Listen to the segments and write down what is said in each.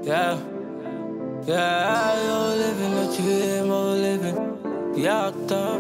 Yeah, yeah, I was living the dream, I was living the outdoor.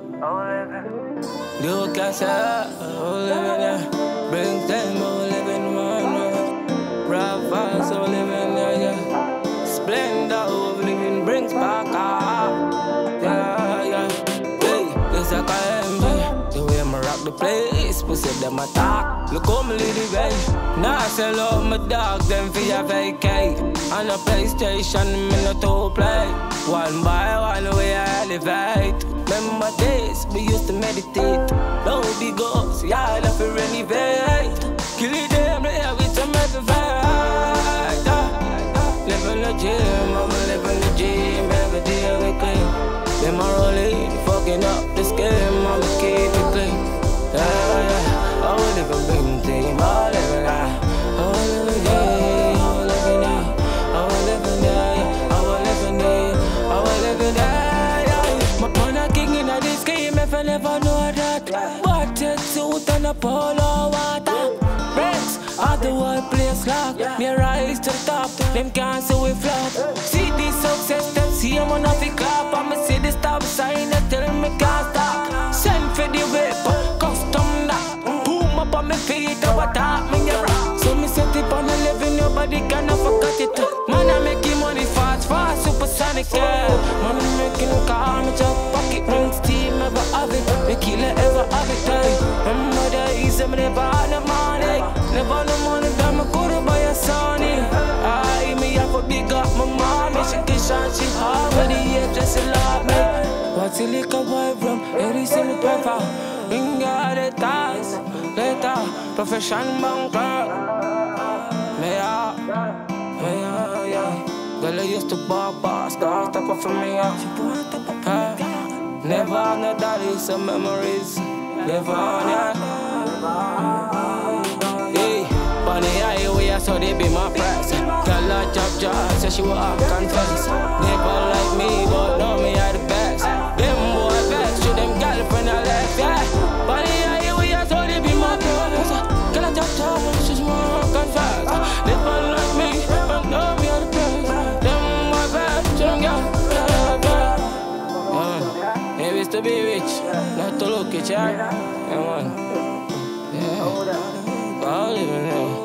You can say, I was living, yeah. Bring them, I was living one world. Rap fast, I was living, yeah. Splendor, I was living, brings back up. Yeah, yeah. Hey, it's like I am, the way I rock the place, pussy them attack. Look how me lead the way. Now I sell out my dog, them for your vacate. On the PlayStation, me no to play. One by one, we elevate. Remember days, we used to meditate. Don't be ghosts, yeah, I love to renovate. Kill it them, yeah, with some motivate. Live in the gym, I'ma live in the gym. Every day we clean. Them are rolling, fucking up this game, I'ma keep it clean. Yeah, yeah. I will live in big team, I will live in that. I will live in there, I will live in there. I will live in there, I will live in there. I will live in there. My man a king in this game, if I never know that. But it's suit and a polo water. Breaks all the whole place lock. Me rise to the top, them can't see we flop. See this success, them see I'm on a big clap. I'ma see the stop sign and tell me can't stop. Send for the whip, custom that. Boom up on my feet, over top me get rock. So me set it on 11, nobody can forget it. Man I making money fast, fast, supersonic, yeah. Man I'm making a car, me just pocket rings, team ever have it. The killer ever have it, die. Remember the easy, me never had no money. Never no money, that me couldn't buy a Sony. Me have a big up my mommy, she kiss and she hard with the ape, just to love me. What's the liquor boy from? Every single pepper. Bring out the ties, later, profession banker. Yeah, girl, I used to bar, start up for me, never on the daddy, some memories. Never on ya. Hey, funny how we are, so they be my price. Girl, I job, so she will have confess. Never like me, but know me are the best. Them boy best, show them girlfriend I left, yeah. Funny how we are, so they be my price. Girl, I job, she's more confess. Never like me, but know me are the best. Them boy best, show them girlfriend I left, yeah. It is to be rich, not to look at ya. Yeah, man. Yeah. I'll live in there.